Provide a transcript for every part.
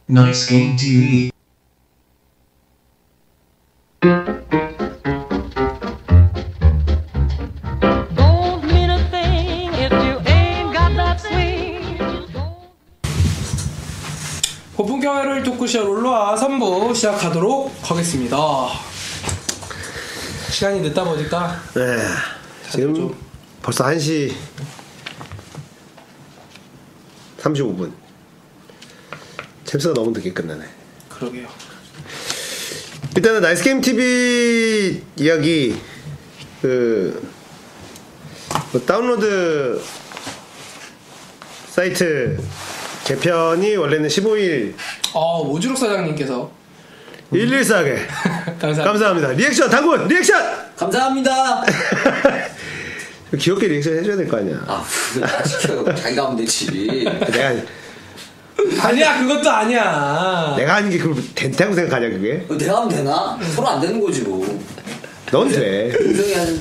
Nice Game TV. Don't mean a thing if you ain't got that swing. 고품격을 토크쇼 롤러와 3부 시작하도록 하겠습니다. 시간이 늦다 보니까 네, 지금 좀... 벌써 1시 35분. 챔스가 너무 늦게 끝나네. 그러게요. 일단은 나이스게임 TV 이야기 다운로드 사이트 개편이 원래는 15일 오주록 사장님께서 114개 감사합니다. 리액션 당군 리액션 감사합니다. 귀엽게 리액션 해줘야 될 거 아니야. 시켜 자기가 하면 되지. 아니야, 그것도 아니야. 내가 하는 게 그걸 된다고 생각하냐 그게? 내가 하면 되나? 서로 안 되는 거지 뭐. 넌 돼. 동생이 하는.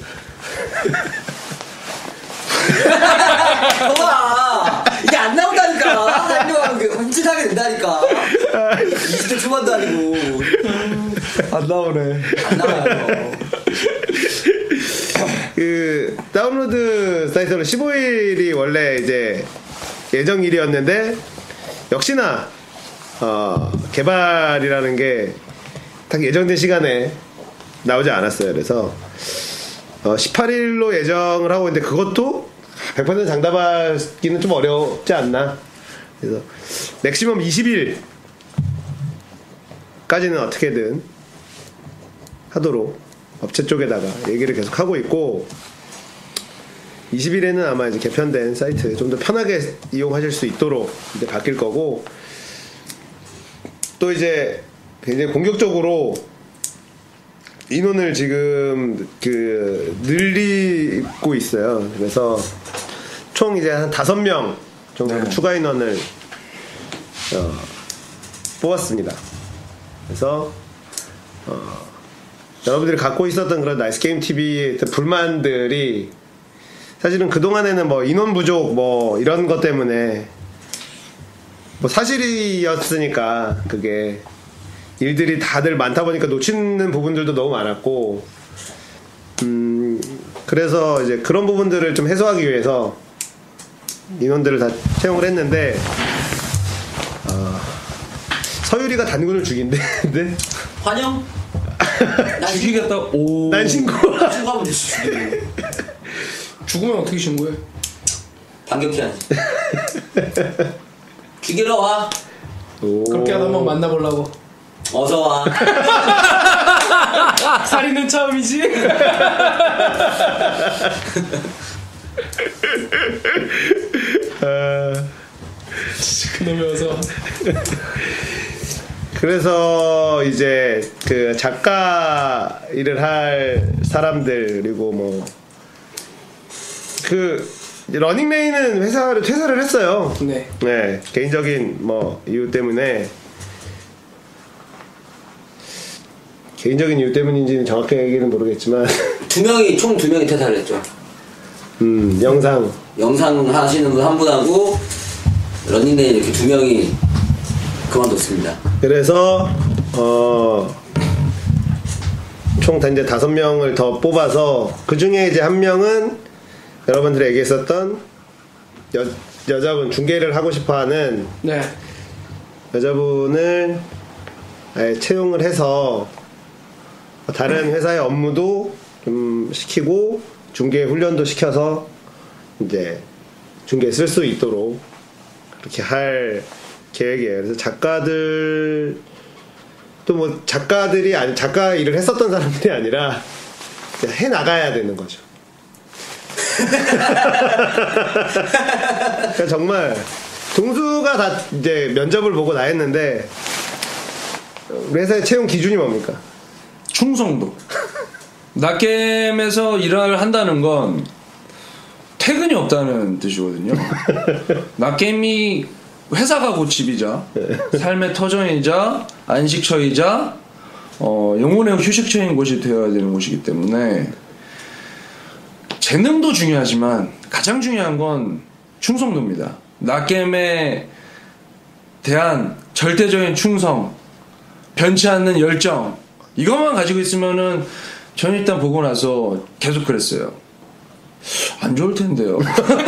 봐봐, 이게 안 나온다니까. 하려고 게 흠칫하게 된다니까. 20대 초반도 아니고. 안 나오네. 안 나와요. 그 다운로드 사이트로 15일이 원래 이제 예정일이었는데 역시나 개발이라는 게 딱 예정된 시간에 나오지 않았어요. 그래서 18일로 예정을 하고 있는데 그것도 100% 장담하기는 좀 어렵지 않나. 그래서 맥시멈 20일까지는 어떻게든 하도록 업체 쪽에다가 얘기를 계속 하고 있고, 20일에는 아마 이제 개편된 사이트 좀 더 편하게 이용하실 수 있도록 이제 바뀔 거고, 또 이제 굉장히 공격적으로 인원을 지금 늘리고 있어요. 그래서 총 이제 한 5명 정도 추가 인원을 뽑았습니다. 그래서 여러분들이 갖고 있었던 그런 나이스게임 TV의 불만들이 사실은 그동안에는 뭐 인원 부족 뭐 이런 것 때문에 뭐 사실이었으니까 그게 일들이 다들 많다 보니까 놓치는 부분들도 너무 많았고, 그래서 이제 그런 부분들을 좀 해소하기 위해서 인원들을 다 채용을 했는데, 서유리가 단군을 죽인대. 환영? 죽이겠다. 오. 난 신고. 신고하면 되지. 죽으면 어떻게 신고해? 반격해야지. 죽이러 와. 그렇게 하다 한번 만나보려고. 어서 와. 살인은 처음이지? 진짜 그놈이 어서. 그래서 이제 그 작가 일을 할 사람들, 그리고 뭐 그 러닝레인은 회사를 퇴사를 했어요. 네. 네, 개인적인 뭐 이유 때문에, 개인적인 이유 때문인지는 정확하게 얘기는 모르겠지만 총 2명이 퇴사를 했죠. 영상 하시는 분 한 분하고 러닝데이 이렇게 2명이 그만뒀습니다. 그래서 총 다 이제 5명을 더 뽑아서, 그 중에 이제 1명은 여러분들이 얘기했었던 여자분, 중계를 하고 싶어하는 네. 여자분을 아예 채용을 해서 다른 회사의 업무도 좀 시키고 중계 훈련도 시켜서 이제 중계에 쓸 수 있도록 그렇게 할 계획이에요. 그래서 작가들, 또 뭐 작가들이 아니 작가 일을 했었던 사람들이 아니라 해 나가야 되는 거죠. 그러니까 정말 동수가 다 이제 면접을 보고 나 했는데, 우리 회사의 채용 기준이 뭡니까? 충성도. 낙겜에서 일을 한다는 건 퇴근이 없다는 뜻이거든요. 낙겜이 회사가 곧 집이자, 삶의 터전이자, 안식처이자, 영혼의 휴식처인 곳이 되어야 되는 곳이기 때문에 재능도 중요하지만 가장 중요한 건 충성도입니다. 낙겜의 대한 절대적인 충성, 변치 않는 열정, 이것만 가지고 있으면은 저는 일단 보고 나서 계속 그랬어요. 안 좋을 텐데요.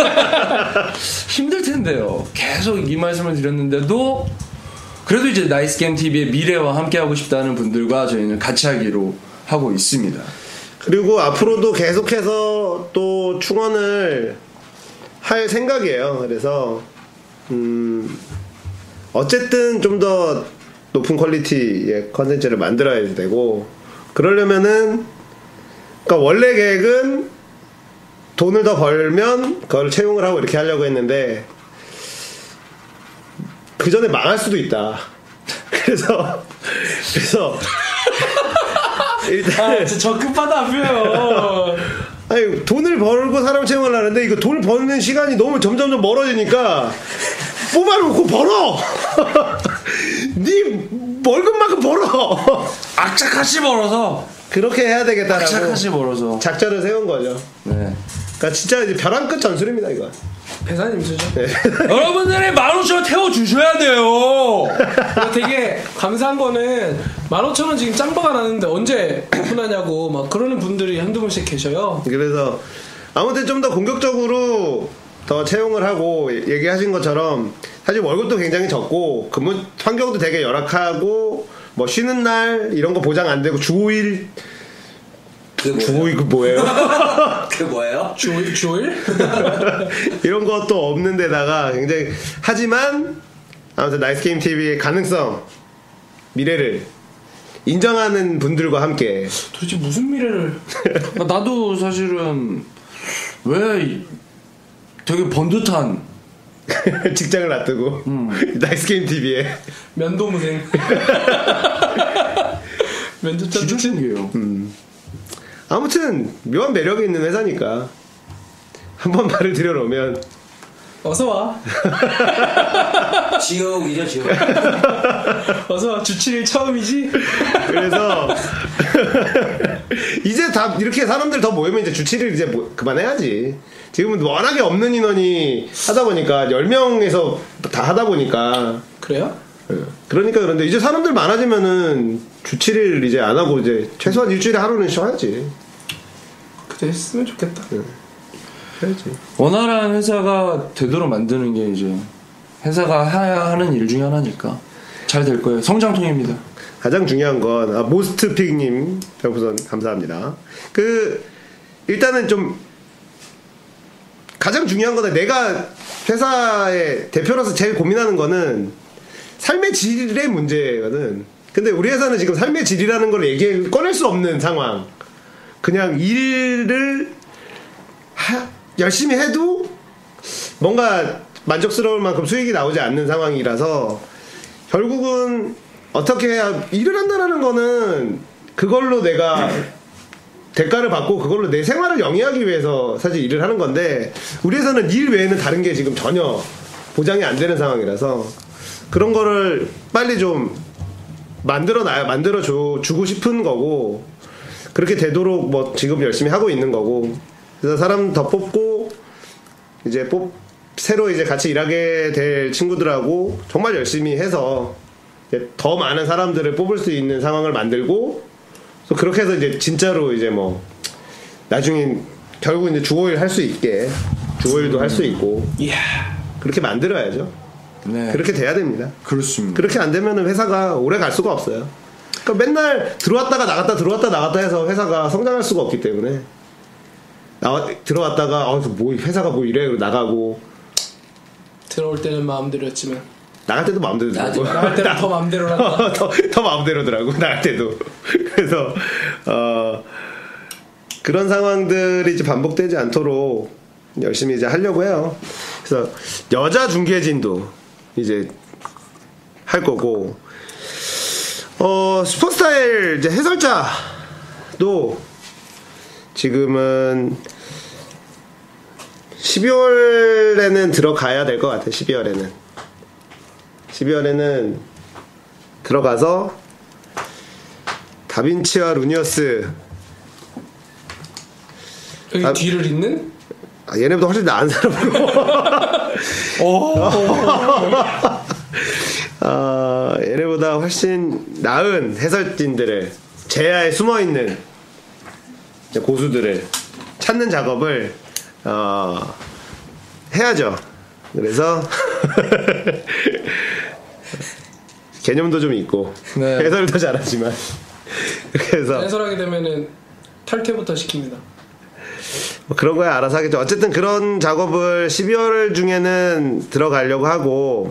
힘들 텐데요. 계속 이 말씀을 드렸는데도 그래도 이제 나이스 게임 TV의 미래와 함께 하고 싶다는 분들과 저희는 같이 하기로 하고 있습니다. 그리고 앞으로도 계속해서 또 충원을 할 생각이에요. 그래서 어쨌든 좀 더 높은 퀄리티의 컨텐츠를 만들어야 되고, 그러려면은 그러니까 원래 계획은 돈을 더 벌면 그걸 채용을 하고 이렇게 하려고 했는데 그 전에 망할 수도 있다. 그래서 일단 저 끝바다 안 펴요. 아니 돈을 벌고 사람 채용을 하는데 이거 돈을 버는 시간이 너무 점점 멀어지니까 뽑아놓고 벌어. 네 월급만큼 벌어. 악착같이 벌어서 그렇게 해야 되겠다라고 악착같이 벌어서 작전을 세운 거죠. 네. 그러니까 진짜 이제 벼랑 끝 전술입니다 이거. 배사님 주죠. 네. 여러분들의 15,000원 태워주셔야 돼요. 되게 감사한 거는 15,000원 지금 짬바가 나는데 언제 오픈하냐고 막 그러는 분들이 한두 분씩 계셔요. 그래서 아무튼 좀 더 공격적으로 더 채용을 하고 얘기하신 것처럼 사실 월급도 굉장히 적고 근무 환경도 되게 열악하고 뭐 쉬는 날 이런 거 보장 안 되고 주 5일 주5일 그 뭐예요? 그게 뭐예요? 주일? 이런 것도 없는 데다가 굉장히 하지만 아무튼 나이스 게임 TV의 가능성 미래를 인정하는 분들과 함께 도대체 무슨 미래를? 나도 사실은 왜 되게 번듯한 직장을 놔두고 나이스 게임 TV에 면도무생. 면도자 주주신기예요. 아무튼 묘한 매력이 있는 회사니까 한번 말을 들여놓으면 어서 와. 지옥이죠, 지옥. 어서 와. 주 7일 처음이지? 그래서 이제 다 이렇게 사람들 더 모이면 이제 주 7일 이제 그만해야지. 지금은 워낙에 없는 인원이 하다 보니까 10명에서 다 하다 보니까 그래요? 그러니까 그런데 이제 사람들 많아지면은 주 7일 이제 안 하고 이제 최소한 일주일에 하루는 쉬어야지. 그래 했으면 좋겠다. 해야지. 원활한 회사가 되도록 만드는 게 이제 회사가 해야 하는 일 중에 하나니까 잘 될 거예요. 성장통입니다. 가장 중요한 건 모스트픽님 별풍선 감사합니다. 그 일단은 좀 가장 중요한 거는 내가 회사의 대표로서 제일 고민하는 거는 삶의 질의 문제거든. 근데 우리 회사는 지금 삶의 질이라는 걸 꺼낼 수 없는 상황. 그냥 일을 열심히 해도 뭔가 만족스러울 만큼 수익이 나오지 않는 상황이라서 결국은 어떻게 해야 일을 한다는 거는 그걸로 내가 대가를 받고 그걸로 내 생활을 영위하기 위해서 사실 일을 하는 건데 우리 회사는 일 외에는 다른 게 지금 전혀 보장이 안 되는 상황이라서 그런 거를 빨리 좀 주고 싶은 거고 그렇게 되도록 뭐 지금 열심히 하고 있는 거고 그래서 사람 더 뽑고 이제 새로 이제 같이 일하게 될 친구들하고 정말 열심히 해서 이제 더 많은 사람들을 뽑을 수 있는 상황을 만들고 또 그렇게 해서 이제 진짜로 이제 뭐 나중에 결국 이제 주 5일 할 수 있게 주 5일도 할 수 있고 그렇게 만들어야죠. 네. 그렇게 돼야 됩니다. 그렇습니다. 그렇게 안 되면 회사가 오래 갈 수가 없어요. 그러니까 맨날 들어왔다가 나갔다 해서 회사가 성장할 수가 없기 때문에 들어왔다가 뭐 회사가 뭐 이래 나가고 들어올 때는 마음대로였지만 나갈 때도 마음대로 들고 나갈 때는 더 마음대로란다. 더 마음대로더라고 나갈 때도. 그래서 그런 상황들이 이제 반복되지 않도록 열심히 이제 하려고 해요. 그래서 여자 중계진도 이제 할 거고 슈퍼스타일 이제 해설자도 지금은 12월에는 들어가야 될 것 같아요. 12월에는 들어가서 다빈치와 루니어스 여기 뒤를 잇는? 얘네보다 훨씬 나은 사람으로 얘네보다 훨씬 나은 해설진들을 제야에 숨어있는 고수들을 찾는 작업을 해야죠. 그래서 개념도 좀 있고 네. 해설도 잘하지만 그래서 해설하게 되면은 탈퇴부터 시킵니다. 뭐 그런 거야 알아서 하겠죠. 어쨌든 그런 작업을 12월 중에는 들어가려고 하고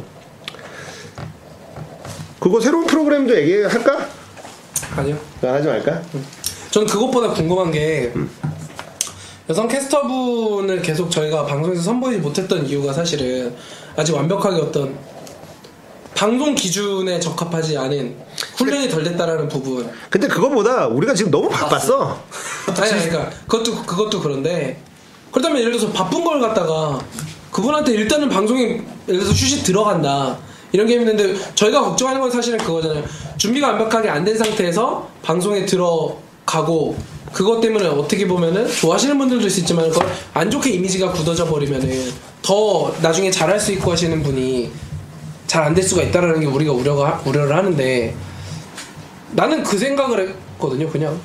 그거 새로운 프로그램도 얘기할까? 아니요. 하지 말까? 저는 그것보다 궁금한 게 여성 캐스터분을 계속 저희가 방송에서 선보이지 못했던 이유가 사실은 아직 완벽하게 어떤 방송 기준에 적합하지 않은 훈련이 덜 됐다라는 부분. 근데 그거보다 우리가 지금 너무 바빴어. 아니, 그러니까 그것도 그런데 그렇다면 예를 들어서 바쁜 걸 갖다가 그분한테 일단은 방송에 예를 들어서 휴식 들어간다 이런 게 있는데 저희가 걱정하는 건 사실은 그거잖아요. 준비가 완벽하게 안 된 상태에서 방송에 들어가고 그것 때문에 어떻게 보면은 좋아하시는 분들도 있겠지만 그걸 안 좋게 이미지가 굳어져 버리면은 더 나중에 잘할 수 있고 하시는 분이 잘 안 될 수가 있다라는 게 우리가 우려를 하는데 나는 그 생각을 했거든요. 그냥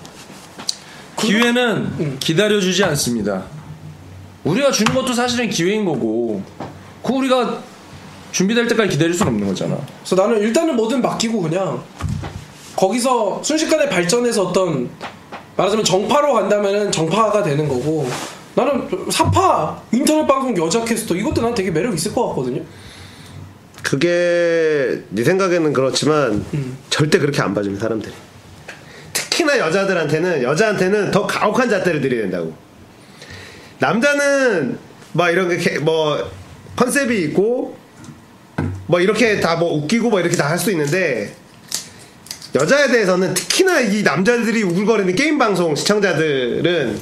기회는 기다려주지 않습니다. 우리가 주는 것도 사실은 기회인 거고 그 우리가 준비될 때까지 기다릴 수는 없는 거잖아. 그래서 나는 일단은 뭐든 맡기고 그냥 거기서 순식간에 발전해서 어떤 말하자면 정파로 간다면은 정파가 되는 거고 나는 사파 인터넷 방송 여자 캐스터 이것도 난 되게 매력 있을 것 같거든요. 그게 네 생각에는 그렇지만 절대 그렇게 안 봐주는 사람들이 특히나 여자한테는 더 가혹한 잣대를 들여야 된다고. 남자는 막 이런 게 뭐 컨셉이 있고 뭐 이렇게 다 뭐 웃기고 뭐 이렇게 다 할 수 있는데 여자에 대해서는 특히나 이 남자들이 우글거리는 게임 방송 시청자들은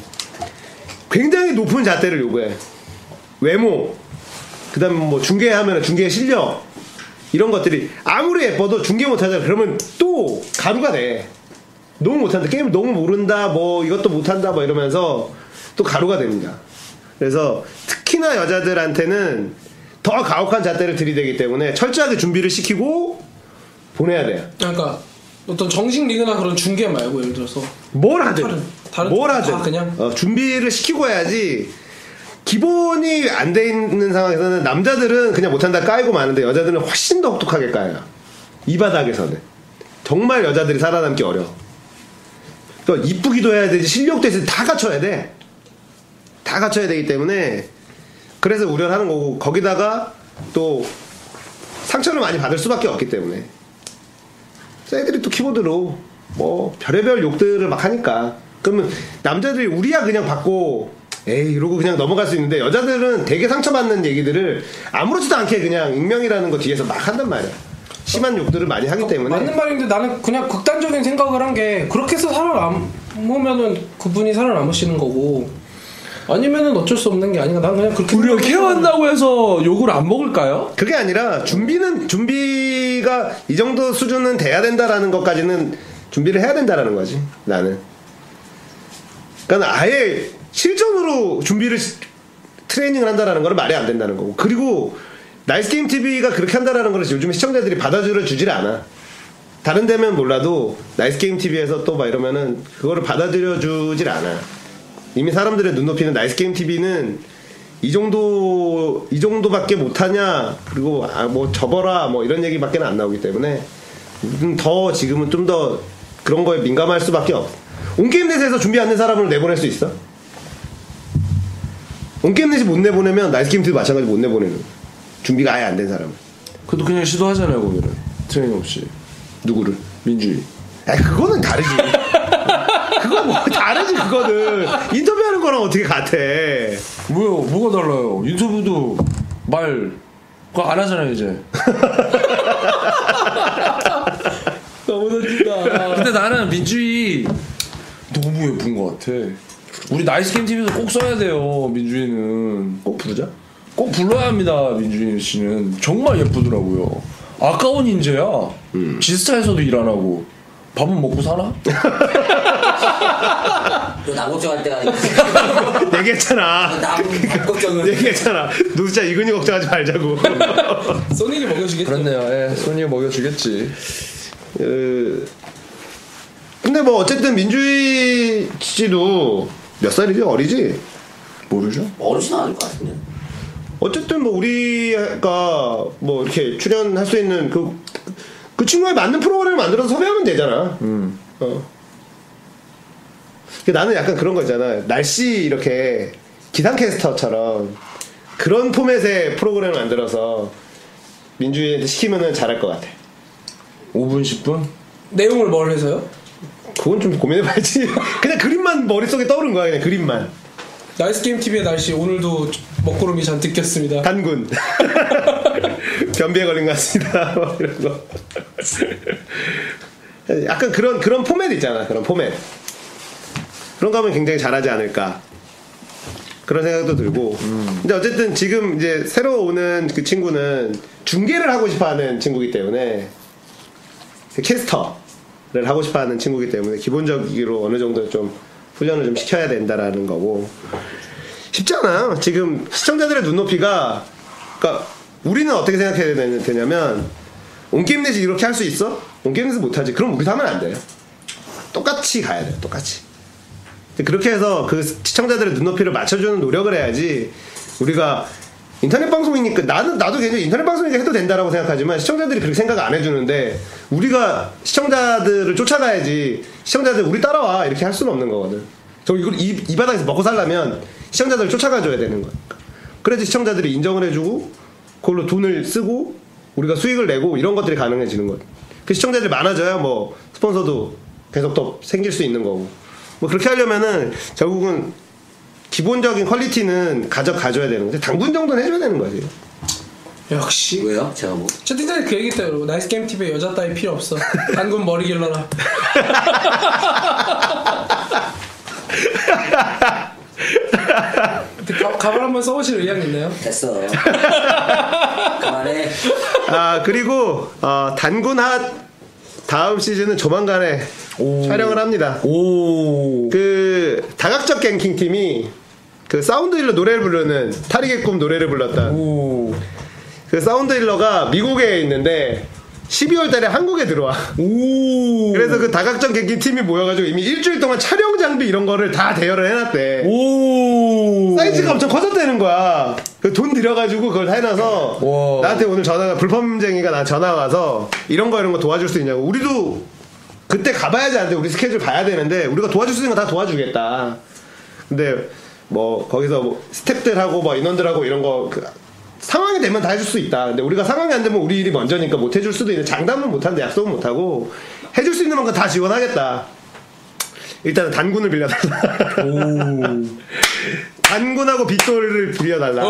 굉장히 높은 잣대를 요구해. 외모, 그다음에 뭐 중계하면 중계 실력 이런 것들이 아무리 예뻐도 중계 못하잖아. 그러면 또 가루가 돼. 너무 못한다. 게임 너무 모른다. 뭐 이것도 못한다. 뭐 이러면서 또 가루가 됩니다. 그래서 특히나 여자들한테는 더 가혹한 잣대를 들이대기 때문에 철저하게 준비를 시키고 보내야 돼요. 그러니까 어떤 정식 리그나 그런 중계 말고 예를 들어서 뭘 하든 뭘 하든 그냥 준비를 시키고 해야지. 기본이 안 돼 있는 상황에서는 남자들은 그냥 못한다 까이고 마는데 여자들은 훨씬 더 혹독하게 까요. 이 바닥에서는 정말 여자들이 살아남기 어려워. 그러니까 이쁘기도 해야 되지 실력도 있어 다 갖춰야 돼. 다 갖춰야 되기 때문에 그래서 우려를 하는 거고 거기다가 또 상처를 많이 받을 수밖에 없기 때문에 애들이 또 키보드로 뭐 별의별 욕들을 막 하니까 그러면 남자들이 우리야 그냥 받고 에이 이러고 그냥 넘어갈 수 있는데 여자들은 되게 상처받는 얘기들을 아무렇지도 않게 그냥 익명이라는 거 뒤에서 막 한단 말이야. 심한 욕들을 많이 하기 때문에. 맞는 말인데 나는 그냥 극단적인 생각을 한 게 그렇게 해서 살아남으면은 그분이 살아남으시는 거고 아니면은 어쩔 수 없는 게 아닌가. 난 그냥 그렇게 우리가 케어한다고 해서 욕을 안 먹을까요? 그게 아니라 준비가 이 정도 수준은 돼야 된다라는 것까지는 준비를 해야 된다라는 거지 나는. 그러니까 아예 실전으로 트레이닝을 한다라는 건 말이 안 된다는 거고. 그리고 나이스게임 TV가 그렇게 한다라는 걸 요즘 시청자들이 받아들여 주질 않아. 다른 데면 몰라도 나이스게임 TV에서 또 막 이러면은 그거를 받아들여 주질 않아. 이미 사람들의 눈높이는 나이스게임 TV는 이 정도밖에 못하냐, 그리고 뭐 접어라 뭐 이런 얘기밖에 안 나오기 때문에 더 지금은 좀 더 그런 거에 민감할 수밖에 없어. 온게임넷에서 준비 안 된 사람을 내보낼 수 있어? 온게임넷이 못 내보내면 나이스게임 TV 마찬가지 못 내보내는 거야. 준비가 아예 안 된 사람은. 그래도 그냥 시도하잖아요 거기는 트레이닝 없이. 누구를? 민주희. 그거는 다르지. 그건 뭐 다르지. 그거는 인터뷰하는 거랑 어떻게 같아. 뭐가 달라요? 인터뷰도 말 그거 안 하잖아요 이제. 너무 던진다. 근데 나는 민주희 너무 예쁜 것 같아. 우리 나이스게임 TV에서 꼭 써야 돼요. 민주희는 꼭 부르자. 꼭 불러야 합니다. 민주희 씨는 정말 예쁘더라고요. 아까운 인재야. 지스타에서도 일 안 하고 밥은 먹고 사나? 남 걱정할 때가 아니고. 얘기했잖아. 남 걱정을. 얘기했잖아. 너 진짜 이근이 걱정하지 말자고. 소닉이 먹여주겠죠. 그렇네요. 예, 소니가 먹여주겠지. 근데 뭐 어쨌든 민주희 씨도 몇 살이지? 어리지? 모르죠? 어르신 아닐 것 같은데. 어쨌든 뭐 우리가 뭐 이렇게 출연할 수 있는 그 친구에 맞는 프로그램을 만들어서 섭외하면 되잖아. 나는 약간 그런 거 있잖아. 날씨 이렇게 기상캐스터처럼 그런 포맷의 프로그램을 만들어서 민주희한테 시키면은 잘할 것 같아. 5분 10분? 내용을 뭘 해서요? 그건 좀 고민해봐야지. 그냥 그림만 머릿속에 떠오른 거야. 그냥 그림만. 나이스 게임 TV의 날씨 오늘도 먹구름이 잔뜩 꼈습니다. 단군. 변비에 걸린 것 같습니다. 뭐 이런 거. 약간 그런 포맷 있잖아. 그런 포맷. 그런 거 하면 굉장히 잘하지 않을까. 그런 생각도 들고. 근데 어쨌든 지금 이제 새로 오는 그 친구는 중계를 하고 싶어 하는 친구이기 때문에 캐스터를 하고 싶어 하는 친구이기 때문에 기본적으로 어느 정도 좀 훈련을 좀 시켜야 된다라는 거고. 쉽지 않아요. 지금 시청자들의 눈높이가, 그러니까 우리는 어떻게 생각해야 되냐면 온게임넷이 이렇게 할 수 있어? 온게임넷은 못하지. 그럼 우리도 하면 안 돼요. 똑같이 가야 돼요. 똑같이. 그렇게 해서 그 시청자들의 눈높이를 맞춰주는 노력을 해야지. 우리가 인터넷 방송이니까 나도 굉장히 인터넷 방송이니까 해도 된다라고 생각하지만 시청자들이 그렇게 생각 안 해주는데 우리가 시청자들을 쫓아가야지. 시청자들 우리 따라와 이렇게 할 수는 없는 거거든. 저 이걸 이 바닥에서 먹고 살려면 시청자들을 쫓아가줘야 되는 거야. 그래야지 시청자들이 인정을 해주고 그걸로 돈을 쓰고 우리가 수익을 내고 이런 것들이 가능해지는 거야. 그 시청자들이 많아져야 뭐 스폰서도 계속 더 생길 수 있는 거고. 뭐 그렇게 하려면은 결국은 기본적인 퀄리티는 가져야 되는 거지. 당분 정도는 해줘야 되는 거지. 역시. 왜요? 제가 뭐. 채팅창에 그 얘기 때문에 나이스 게임 TV에 여자 따위 필요 없어. 단군 머리 길러라. 가발 한번 써보실 의향 있나요? 됐어. 그만해. 그리고 단군핫 다음 시즌은 조만간에 촬영을 합니다. 그 다각적 갱킹 팀이 그 사운드 힐러 노래를 부르는 타릭의 꿈 노래를 불렀던 그 사운드 힐러가 미국에 있는데 12월 달에 한국에 들어와. 그래서 그 다각적 갱킹 팀이 모여가지고 이미 일주일 동안 촬영 장비 이런 거를 다 대여를 해놨대. 사이즈가 엄청 커졌다는 거야. 돈 들여가지고 그걸 다 해놔서 나한테 오늘 불펌쟁이가 나 전화 와서 이런 거 도와줄 수 있냐고. 우리도 그때 가봐야지 안 돼. 우리 스케줄 봐야 되는데 우리가 도와줄 수 있는 거 다 도와주겠다. 근데 뭐 거기서 뭐 스태프들하고 뭐 인원들하고 이런 거 상황이 되면 다 해줄 수 있다. 근데 우리가 상황이 안 되면 우리 일이 먼저니까 못 해줄 수도 있는. 장담은 못하는데 약속은 못하고 해줄 수 있는 만큼 다 지원하겠다. 일단은 단군을 빌려달라. 단군하고 빗돌을 빌려달라.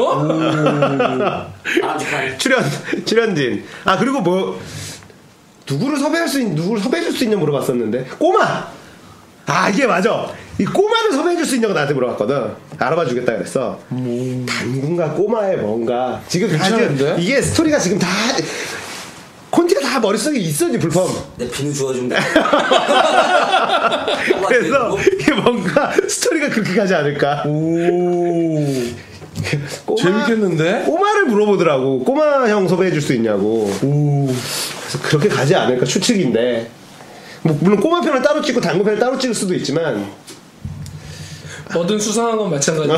출연진. 그리고 뭐 누구를 섭외해줄 수 있냐 물어봤었는데 꼬마. 이게 맞아. 이 꼬마를 섭외해줄 수 있냐고 나한테 물어봤거든. 알아봐 주겠다 그랬어. 단군과 꼬마의 뭔가 지금 괜찮은데? 이게 스토리가 지금 다 콘티가 다 머릿속에 있어지 불펌. 내 비누 주워준다. 그래서 이게 뭔가 스토리가 그렇게 가지 않을까. 재밌겠는데? 꼬마를 물어보더라고. 꼬마 형 섭외해줄 수 있냐고. 그래서 그렇게 가지 않을까 추측인데. 뭐 물론 꼬마 편을 따로 찍고 단군 편을 따로 찍을 수도 있지만 뭐든 수상한 건 마찬가지.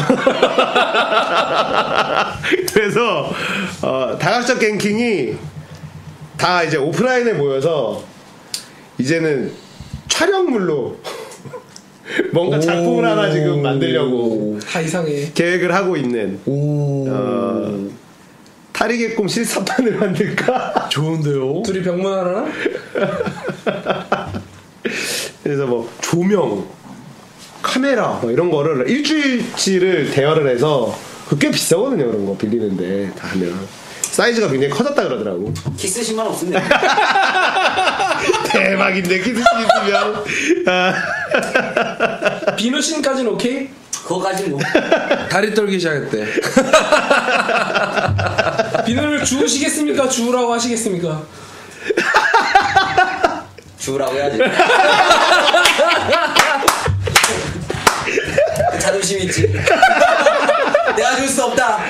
그래서 다각적 갱킹이 다 이제 오프라인에 모여서 이제는 촬영물로 뭔가 작품을 하나 지금 만들려고 다 이상해. 계획을 하고 있는 타릭의 꿈 실사판을 만들까? 좋은데요? 둘이 병문안하나? 그래서 뭐 조명, 카메라 뭐 이런 거를 일주일치를 대여를 해서 꽤 비싸거든요. 그런 거 빌리는데 다 하면 사이즈가 굉장히 커졌다 그러더라고. 키스 신발 없으면 대박인데 키스 있으면. 비누신까지는 오케이? 그거까지 뭐. 다리 떨기 시작했대. 비누를 주우시겠습니까? 주우라고 하시겠습니까? 주우라고 해야지. 자존심 있지. 내가 줄 수 없다.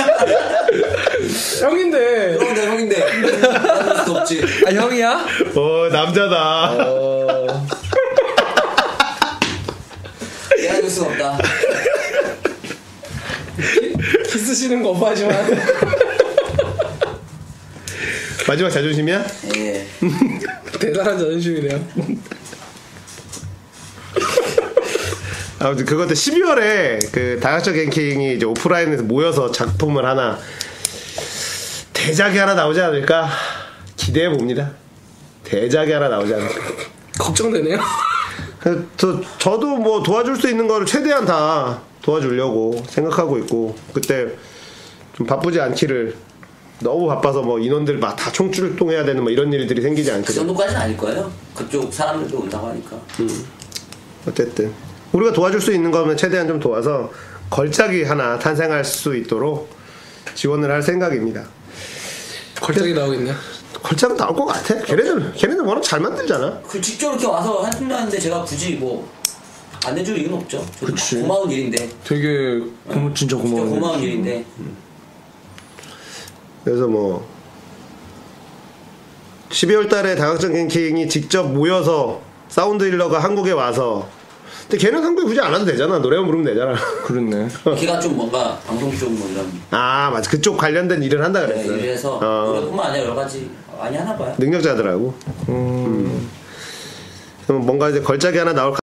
형인데. 그럼 내가 형인데. 내가 줄 수 없지. 아 형이야? 남자다. 내가 줄 수 없다. 키스시는 거 오빠지만. 마지막 자존심이야? 예. 대단한 자존심이네요. 아무튼 그것도 12월에 그 다각적 갱킹이 이제 오프라인에서 모여서 작품을 하나 대작이 하나 나오지 않을까 기대해 봅니다. 대작이 하나 나오지 않을까. 걱정되네요. 저도 뭐 도와줄 수 있는 거를 최대한 다 도와주려고 생각하고 있고, 그때 좀 바쁘지 않기를. 너무 바빠서 뭐 인원들 막 다 총출동해야 되는 뭐 이런 일들이 생기지 그 않기를. 정도까지는 아닐 거예요. 그쪽 사람들도 온다고 하니까. 어쨌든 우리가 도와줄 수 있는 거면 최대한 좀 도와서 걸작이 하나 탄생할 수 있도록 지원을 할 생각입니다. 걸작이 나오겠네요. 걸작은 나올 것 같아. 걔네들 워낙 잘 만들잖아. 그 직접 이렇게 와서 해준다는데 제가 굳이 뭐 안 해줄 이유는 없죠. 저도 그치. 고마운 일인데. 되게 진짜 진짜 고마워. 고마운 일인데. 그래서 뭐 12월 달에 다각적 갱킹이 직접 모여서 사운드 힐러가 한국에 와서, 근데 걔는 한국에 굳이 안 와도 되잖아. 노래만 부르면 되잖아. 그렇네. 걔가 좀 뭔가 방송 쪽 뭐 이런 아 맞아, 그쪽 관련된 일을 한다 그랬어. 일을 해서 노래뿐만 아니라 여러 가지 많이 하나 봐요. 능력자더라고. 그럼 뭔가 이제 걸작이 하나 나올